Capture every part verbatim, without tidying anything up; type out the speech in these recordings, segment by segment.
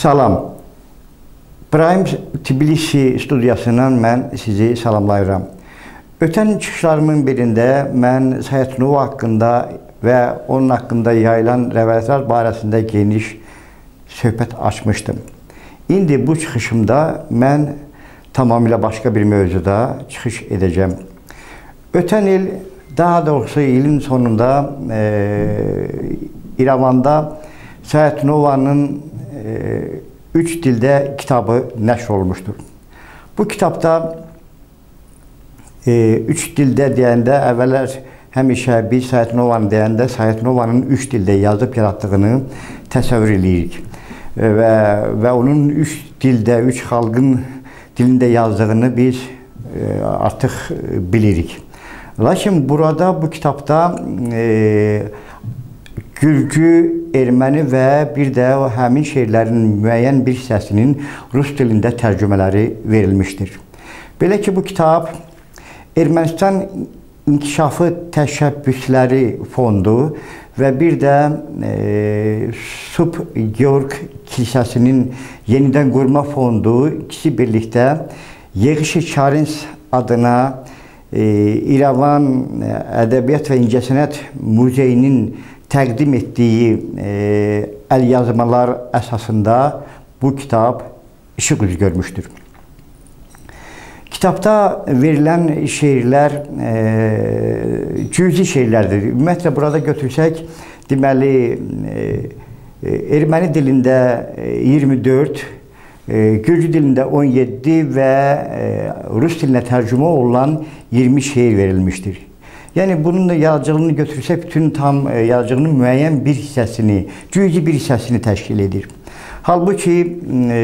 Salam. Prime Tbilisi studiyasından mən sizi salamlayıram. Ötən çıxışlarımın birində mən Sayat Nova haqqında və onun haqqında yayılan rəvayətlər barəsində geniş söhbət açmışdım. İndi bu çıxışımda mən tamamilə başqa bir mövzuda çıxış edəcəm. Ötən il, daha doğrusu ilin sonunda e, İrəvanda Sayat Nova'nın e, üç dildə kitabı nəşr olmuşdur. Bu kitabda e, üç dildə deyəndə əvvəllər həmişə biz Sayat Nova'nı deyəndə Sayat Nova'nın üç dildə yazıb yaratdığını təsəvvür edirik. E, və, və onun üç dildə, üç xalqın dilində yazdığını biz e, artıq bilirik. Lakin burada bu kitabda e, Gürcü, erməni və bir də həmin şeirlərin müəyyən bir hissəsinin rus dilində tərcümələri verilmişdir. Belə ki, bu kitab Ermənistan İnkişafı Təşəbbüsləri Fondu və bir də e, Sub Georg Kilsəsinin Yenidən Qurma Fondu ikisi birlikdə Yeğişi Çarins adına e, İrəvan Ədəbiyyat və İncəsənət Muzeyinin təqdim etdiyi e, əl yazmalar əsasında bu kitab işıq üzü görmüşdür. Kitabda verilən şeirlər e, cüzi şeirlərdir. Ümumiyyətlə burada götürsək, deməli e, erməni dilində iyirmi dörd, e, Gürcü dilində on yeddi və e, Rus dilinə tərcümə olunan iyirmi şeir verilmişdir. Yəni, bunun da yaradıcılığını götürsək, bütün tam e, yaradıcılığının müəyyən bir hissəsini, cüzi bir hissəsini təşkil edir. Halbuki, e,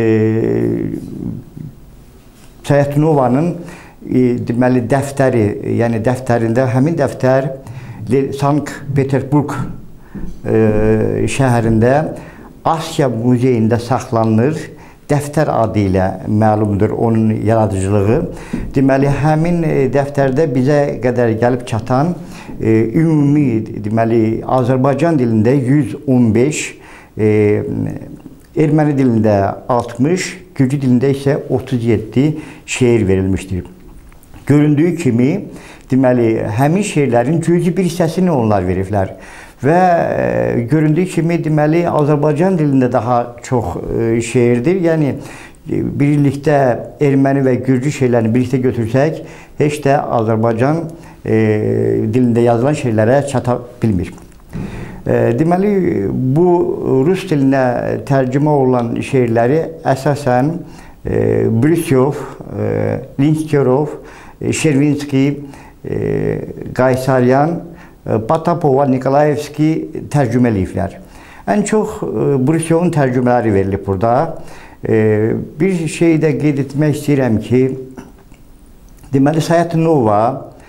Sayat Nova'nın e, deməli, dəftəri, yəni dəftərində, həmin dəftər Sankt-Peterburg e, şəhərində Asiya Muzeyində saxlanılır. Dəftər adı ilə məlumdur onun yaradıcılığı. Deməli, həmin dəftərdə bizə qədər gəlib çatan e, ümumi, deməli, Azərbaycan dilində yüz on beş, e, erməni dilində altmış, Gürcü dilində isə otuz yeddi şeir verilmişdir. Göründüyü kimi, deməli, həmin şeirlərin cüzi bir hissəsini onlar veriblər. Və e, göründüyü kimi, deməli, Azərbaycan dilində daha çox e, şeirdir. Yəni, e, birlikdə erməni və Gürcü şeirlərini birlikdə götürsək, heç də Azərbaycan e, dilində yazılan şeirlərə çata bilmir. E, deməli, bu Rus dilinə tərcümə olan şeirləri əsasən e, Brüsyov, e, Linskerov, e, Şervinski, e, Qaysaryan, Patapova, Nikolayevski tərcümə eləyiblər. Ən çox Brüsyovun tərcümələri verilib burada. Bir şey də qeyd etmək istəyirəm ki, deməli, Sayat Nova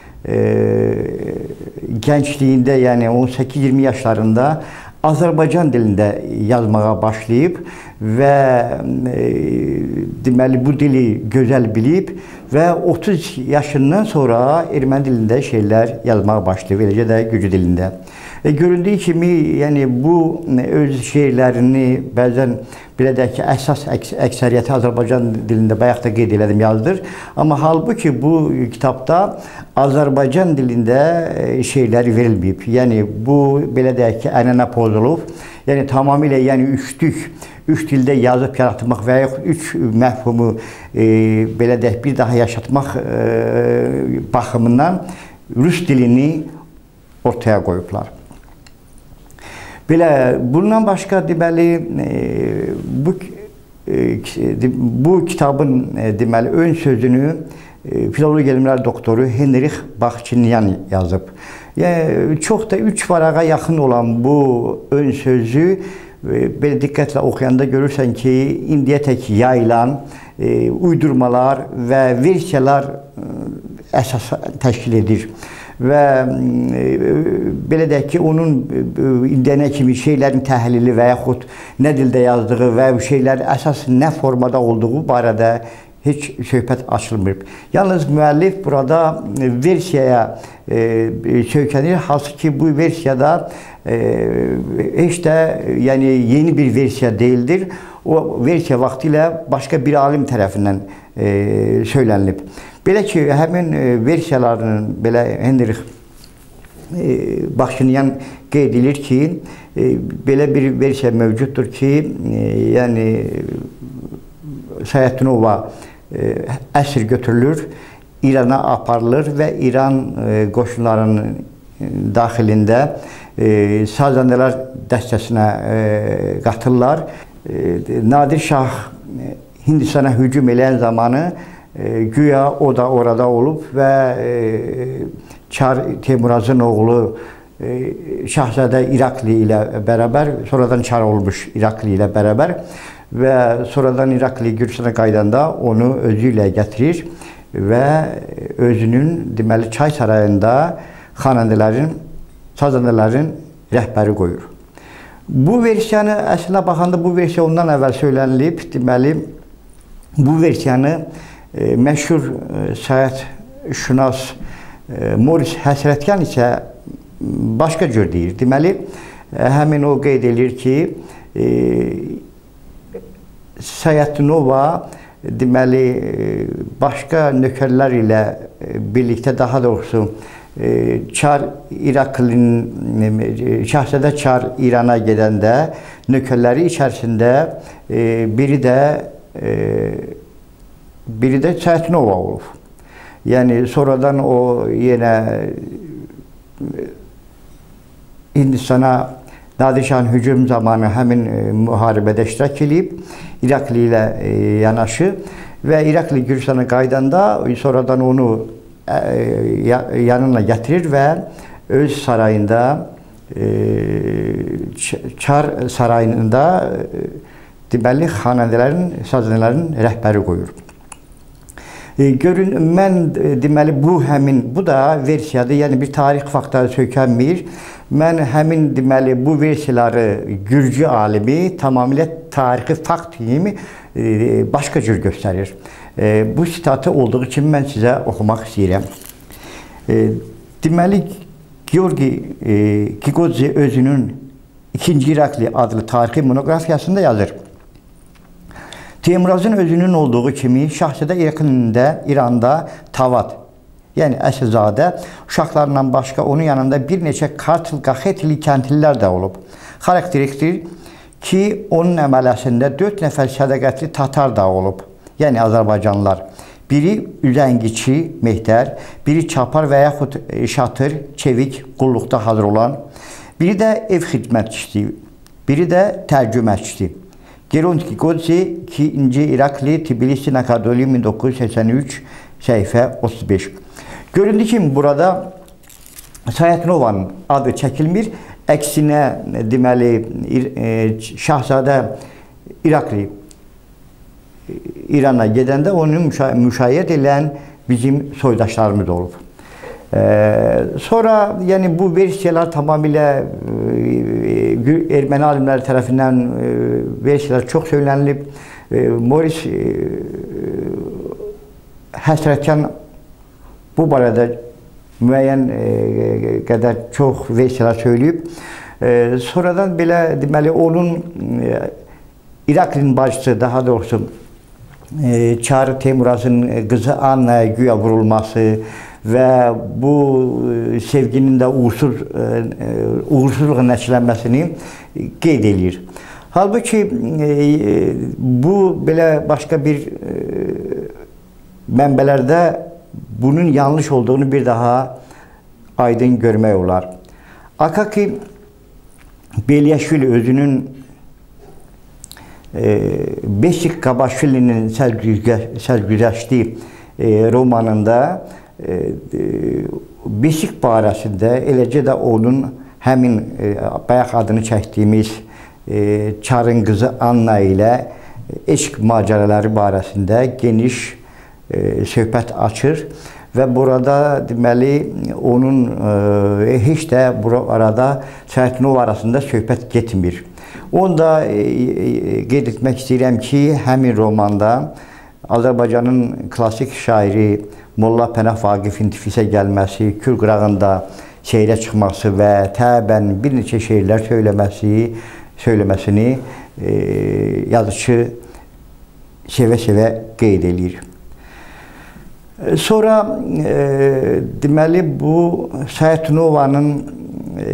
gəncliyində, yəni on səkkiz iyirmi yaşlarında Azərbaycan dilində yazmağa başlayıb və deməli, bu dili gözəl bilib və otuz yaşından sonra erməni dilində şeirlər yazmağa başlayıb, eləcə də Gürcü dilində. E, göründüyü kimi, yəni, bu öz şeirlərini bəzən belə deyək ki, əsas əks əksəriyyəti Azərbaycan dilində bayaq da qeyd elədim, yazdır. Amma halbuki bu kitabda Azərbaycan dilində şeirləri verilməyib. Yəni, bu belə deyək ki, ənənə pozulub. Yəni, tamamilə, yəni, üçlük, üç dildə yazıb yaratmaq və yaxud üç məfhumu e, belə deyək, bir daha yaşatmaq e, baxımından Rus dilini ortaya qoyublar. Belə, bundan başqa, deməli, e, bu, e, bu kitabın, e, deməli, ön sözünü e, filologiya elmləri doktoru Henrix Baxçinyan yazıb. Yəni, çox da üç varağa yaxın olan bu ön sözü e, belə diqqətlə oxuyanda görürsən ki, indiyə tək yayılan e, uydurmalar və versiyalar e, əsas təşkil edir. Və e, belə deyək ki, onun indiyənə kimi şeylərin təhlili və yaxud nə dildə yazdığı və şeylərin əsas nə formada olduğu barədə heç söhbət açılmır. Yalnız müəllif burada versiyaya e, söykənir, hansı ki, bu versiyada e, heç də yəni, yeni bir versiya deyildir. o versiya vaxtilə başqa bir alim tərəfindən e, söylənilib. Belə ki, həmin e, versiyalarının belə Henrix e, Baxşinyan qeyd edir ki, e, belə bir versiya mövcuddur ki, e, yəni Sayəddinova e, əsir götürülür, İrana aparılır və İran e, qoşunlarının daxilində e, Sazəndələr dəstəsinə e, qatırlar. E, Nadir Şah e, Hindistana hücum eləyən zamanı e, güya o da orada olub və e, Çar Teymürazın oğlu e, Şahzadə İrakli ilə bərabər, sonradan Çar olmuş İrakli ilə bərabər və sonradan İrakli Gürcistana qaydanda onu özü ilə gətirir və özünün deməli çay sarayında xanəndələrin, sazəndələrin rəhbəri qoyur. Bu versiyanı əslinə baxanda bu versiya ondan əvvəl söylənilib. Deməli, bu versiyanı e, məşhur e, səyahətşünas e, Moris Həsrətyan isə başqa cür deyir. Deməli, e, həmin o qeyd edir ki, e, Sayəddinova deməli, başqa nökərlər ilə birlikdə, daha doğrusu Çar İraklinin, Şahzadə Çar İrana gedəndə nökərləri içərisində biri də biri də Sayəddinova olub. Yəni sonradan o yenə Hindistana Nadir Şahın hücum zamanı həmin müharibədə iştirak edib, İrakli ilə yanaşı və İrakli Gürcistana qaydanda sonradan onu yanına gətirir və öz sarayında, Çar sarayında deməli xanəndələrin, sazəndələrin rəhbəri qoyur. Görün, mən deməli bu həmin, bu da versiyadır, yəni bir tarix faktları söykənmir. Mən həmin deməli bu versiyaları Gürcü alimi tamamilə tarixi fakt kimi başqa cür göstərir. Bu sitatı olduğu kimi mən sizə oxumaq istəyirəm. Deməli, Georgi Kigodze özünün İkinci İrakli adlı tarixi monoqrafiyasında yazır. Teymürazın özünün olduğu kimi Şahzadə İraklində, İranda Tavad, yəni Əsilzadə uşaqlarından başqa onun yanında bir neçə Kartl, Qaxetli kəndlilər də olub. Xarakteristikdir ki, onun əmələsində dörd nəfər sədaqətli Tatar da olub, yəni Azərbaycanlılar. Biri üzəngiçi, Mehdər, biri çapar və yaxud şatır, çevik, qulluqda hazır olan, biri də ev xidmətçisi, biri də tərcüməçisi. Geronti Kigodze, ikinci İrakli, Tbilisi Nakadoli, min doqquz yüz səksən üç, səhifə otuz beş. Göründü ki, burada Sayədinovanın adı çəkilmir. Əksinə, deməli, Şahzadə İrakli İrana gedəndə onu müşayiət edən bizim soydaşlarımız olub. Sonra, yəni bu versiyalar tamamilə erməni alimləri tərəfindən versiyalar çox söylənilib. Moris Həsrətyan bu barədə müəyyən qədər çox versiyalar söyləyib. Sonradan belə, deməli, onun İraklinin bacısı, daha doğrusu Çar Teymürazın qızı Annaya güya vurulması və bu sevginin də uğursuz, uğursuzluğa nəticələnməsini qeyd edir. Halbuki bu belə başqa bir mənbələrdə bunun yanlış olduğunu bir daha aydın görmək olar. Akaki Belyashvili özünün Beşik Qabaşvilinin sərgüzəşti romanında Beşik barəsində, eləcə də onun həmin bayaq adını çəkdiyimiz Çarın qızı Anna ilə eşq macəraları barəsində geniş söhbət açır və burada deməli onun heç də bu arada Sayəddinova arasında söhbət getmir. Onu da qeyd etmək istəyirəm ki, həmin romanda Azərbaycanın klasik şairi Molla Pənah Vaqifin Tiflisə gəlməsi, Kür qırağında seyrə çıxması və təbən bir neçə şeirlər söyləməsi, söyləməsini e, yazıcı sevə-sevə qeyd edir. Sonra e, deməli bu Sayıtnova'nın e,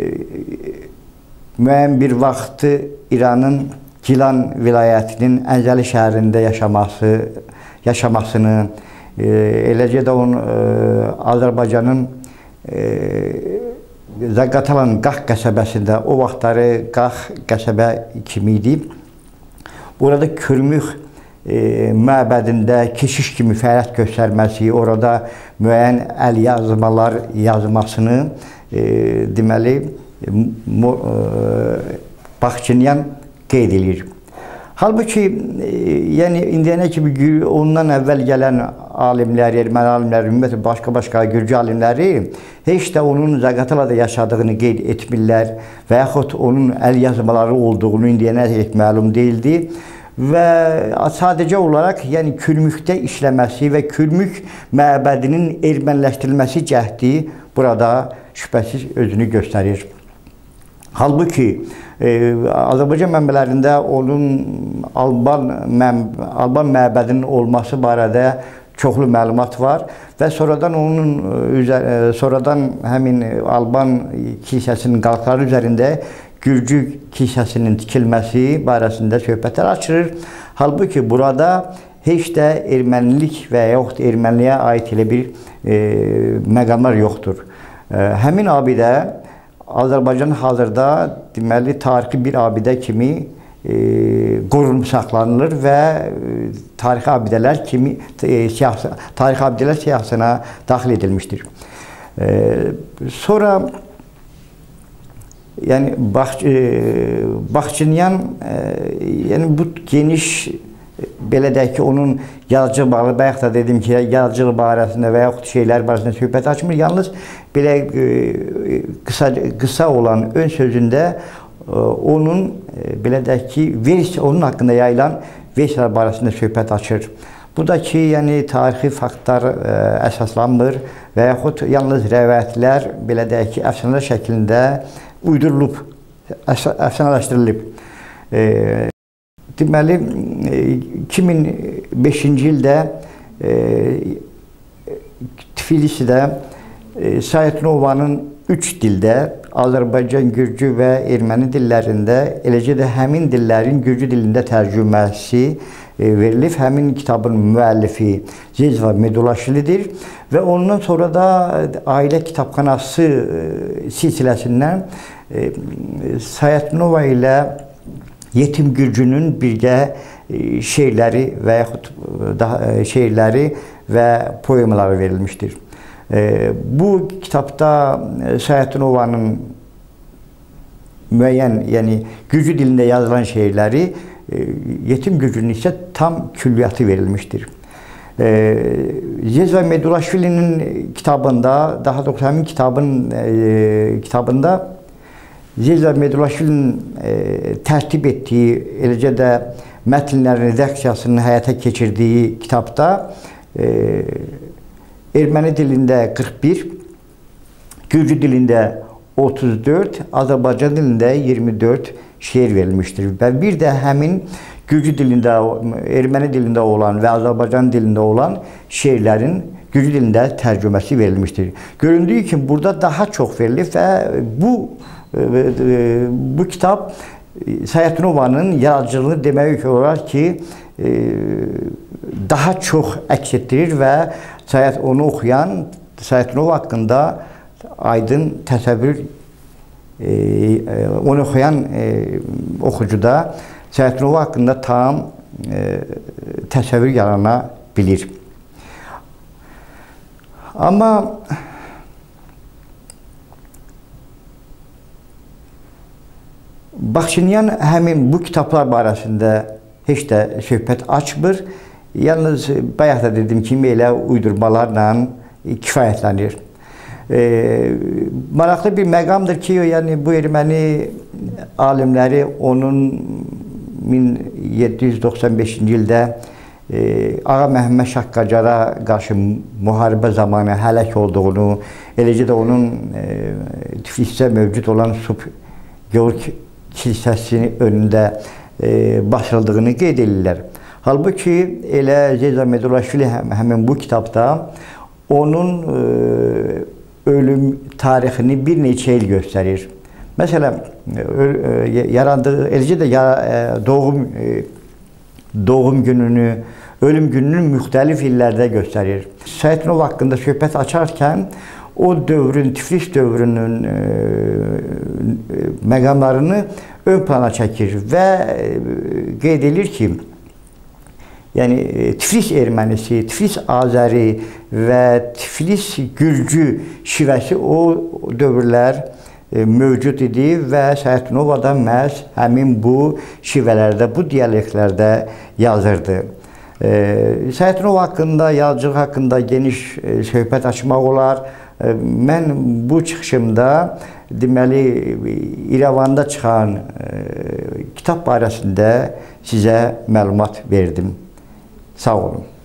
müəyyən bir vaxtı İranın Gilan vilayətinin Əncəli şəhərində yaşaması, yaşamasını, e, eləcə də onun e, Azərbaycanın e, Zaqatalan Qax qəsəbəsində, o vaxtları Qax qəsəbə kimi idi. Burada Kürmük e, məbədində keşiş kimi fəaliyyət göstərməsi, orada müəyyən əl yazmalar yazmasını e, deməli mo, e, Baxçınyan qeyd edir. Halbuki, e, yəni indiyənə kimi ondan əvvəl gələn alimlər, erməni alimləri, ümumiyyətlə başqa-başqa gürcü alimləri heç də onun Zaqatalada yaşadığını qeyd etmirlər və yaxud onun əl yazmaları olduğunu indiyənə heç məlum deyildi və sadəcə olaraq yəni Kürmükdə işləməsi və Kürmük məbədinin erməniləşdirilməsi cəhdi burada şübhəsiz özünü göstərir. Halbuki e, Azərbaycan mənbələrində onun Alban, mən, Alban məbədinin olması barədə çoxlu məlumat var və sonradan onun üzər, sonradan həmin Alban kilsəsinin qalxları üzərində Gürcü kilsəsinin tikilməsi barəsində söhbətlər açılır. Halbuki burada heç də ermənilik və yaxud erməniliyə aid elə bir e, məqamlar yoxdur. E, həmin abidə Azərbaycan hazırda deməli tarixi bir abidə kimi e, qorunub saxlanılır və e, tarixi abidələr kimi e, siyasi, tarixi abidələr siyahısına daxil edilmişdir. E, sonra yəni Bax, e, Baxçınyan e, yəni bu geniş belə deyək ki, onun yaradıcılıq barəsində, bayaq da dedim ki, yaradıcılıq barəsində və yaxud şeylər barəsində söhbət açmır. Yalnız belə e, qısa, qısa olan ön sözündə e, onun e, belə deyək ki, versiya, onun haqqında yayılan versiyalar barəsində söhbət açır. Bu da ki, yəni tarixi faktlar e, əsaslanmır və yaxud yalnız rəvayətlər belə deyək ki, əfsanələr şəklində uydurulub, əfsanələşdirilib. E, Deməli, iki min beşinci ildə e, Tifilisidə e, Sayıtnova'nın üç dildə, Azərbaycan, Gürcü və erməni dillərində, eləcə də həmin dillərin Gürcü dilində tərcüməsi e, verilib. Həmin kitabın müəllifi Zezva Medulaşvilidir və ondan sonra da Ailə Kitabxanası e, silsiləsindən e, Sayıtnova ilə Yetim Gürcünün birgə şeirləri və yaxud daha şeirləri və poemaları verilmişdir. Bu kitabda Sayıtnova'nın müəyyən, yəni Gürcü dilində yazılan şeirləri, Yetim Gürcünün isə tam külliyyatı verilmişdir. Zezva Medulaşvili'nin kitabında, daha doğrusu həmin kitabın kitabında Zezva Medulaşvili'nin e, tərtib etdiyi, eləcə də mətnlərin redaksiyasının həyata keçirdiyi kitabda e, erməni dilində qırx bir, Gürcü dilində otuz dörd, Azərbaycan dilində iyirmi dörd şeir verilmişdir. Və bir də həmin Gürcü dilində, erməni dilində olan və Azərbaycan dilində olan şeirlərin Gürcü dilində tərcüməsi verilmişdir. Göründüyü kimi burada daha çox verilib və bu Bu kitab Sayıtnova'nın yaradıcılığını demək olar ki, daha çox əks etdirir və onu oxuyan Sayıtnova haqqında aydın təsəvvür, onu oxuyan oxucuda Sayıtnova haqqında tam təsəvvür yarana bilir. Amma Baxçınyan həmin bu kitablar barəsində heç də söhbət açmır. Yalnız bayaq da dedim kimi elə uydurmalarla kifayətlənir. E, maraqlı bir məqamdır ki, yəni bu erməni alimləri onun min yeddi yüz doxsan beşinci ildə e, Ağa Məhəmməd Şah Qacara qarşı müharibə zamanı həlak olduğunu, eləcə də onun e, Tiflisdə mövcud olan Sub Georg kilsəsinin önündə e, basıldığını qeyd edirlər. Halbuki elə Zeyza Medulaşvili həm, həmin bu kitabda onun e, ölüm tarixini bir neçə il göstərir. Məsələn, yarandığı, eləcə də doğum doğum gününü, ölüm gününü müxtəlif illərdə göstərir. Sayıtnov haqqında söhbət açarkən o dövrün, Tiflis dövrünün e, məqamlarını ön plana çəkir və qeyd edir ki, yəni Tiflis ermənisi, Tiflis Azəri və Tiflis Gürcü şivəsi o dövrlər e, mövcud idi və Sayıtnova da məhz həmin bu şivələrdə, bu dialektlərdə yazırdı. E, Sayıtnova haqqında, yazıcılıq haqqında geniş e, söhbət açmaq olar. E, mən bu çıxışımda deməli İrəvanda çıxan e, kitab barəsində sizə məlumat verdim. Sağ olun.